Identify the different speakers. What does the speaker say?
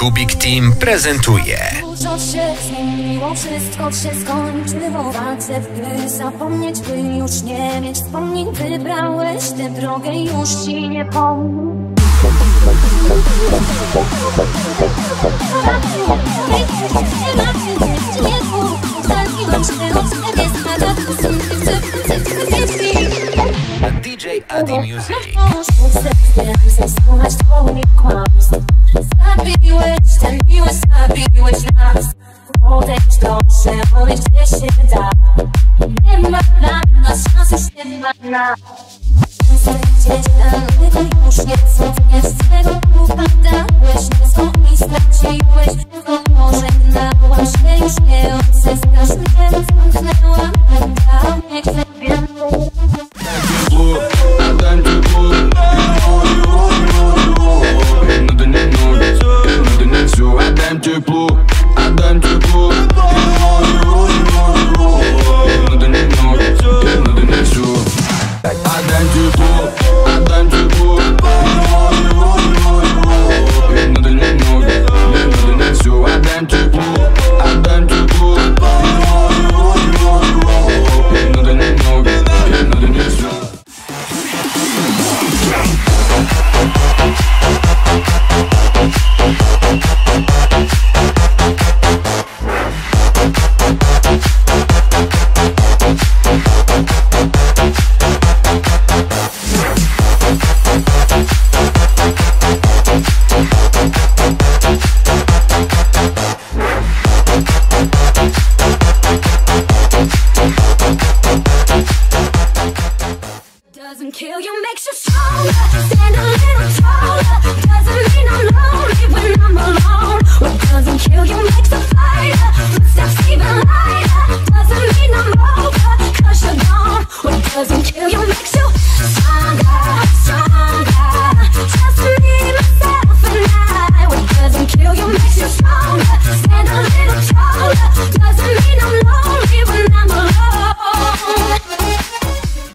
Speaker 1: Kubik Team prezentuje.
Speaker 2: Dużo się zmieniło, wszystko się skończyło. By zapomnieć, by już nie mieć wspomnień. Wybrałeś tę drogę, już ci nie pomnę.
Speaker 1: DJ Adi Music.
Speaker 2: Zabiłeś nas. Odejdź proszę, odejdź gdzie się da. Nie ma dla nas szans, już nie ma na. Gdzieś tam już nie są, nie z tego upadałeś.